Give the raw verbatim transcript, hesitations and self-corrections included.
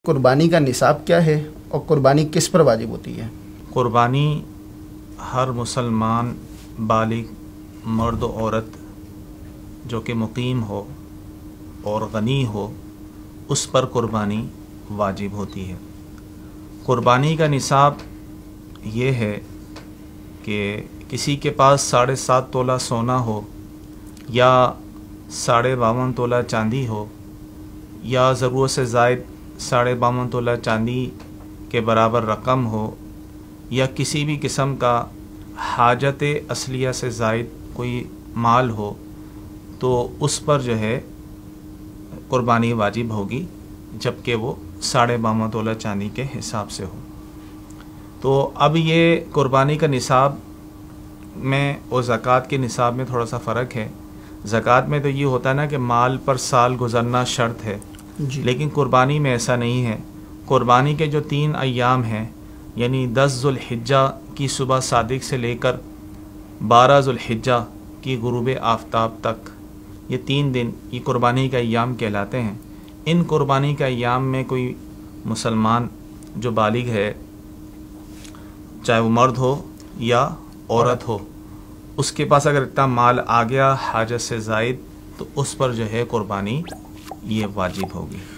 कुर्बानी का निसाब क्या है और कुर्बानी किस पर वाजिब होती है? कुर्बानी हर मुसलमान बालिग मर्द औरत जो कि मुकीम हो और गनी हो उस पर कुर्बानी वाजिब होती है। कुर्बानी का निसाब ये है कि किसी के पास साढ़े सात तोला सोना हो या साढ़े बावन तोला चांदी हो या ज़रूरत से ज़ायद साढ़े बावन तोला चांदी के बराबर रकम हो या किसी भी किस्म का हाजत असलिया से ज़ायद कोई माल हो, तो उस पर जो है कुर्बानी वाजिब होगी, जबकि वो साढ़े बावन तोला चांदी के हिसाब से हो। तो अब ये कुर्बानी का निसाब में और ज़कात के निसाब में थोड़ा सा फ़र्क है। ज़कात में तो ये होता है ना कि माल पर साल गुज़रना शर्त है, लेकिन कुर्बानी में ऐसा नहीं है। कुर्बानी के जो तीन अय्याम हैं, यानी दस ज़ुल्हिज्जा की सुबह सादिक से लेकर बारह ज़ुल्हिज्जा की गुरूब आफ्ताब तक, ये तीन दिन ये कुर्बानी का अय्याम कहलाते हैं। इन कुर्बानी का अय्याम में कोई मुसलमान जो बालिग है, चाहे वो मर्द हो या औरत हो, उसके पास अगर इतना माल आ गया हाजत से ज़ायद, तो उस पर जो है कुर्बानी ये वाजिब होगी।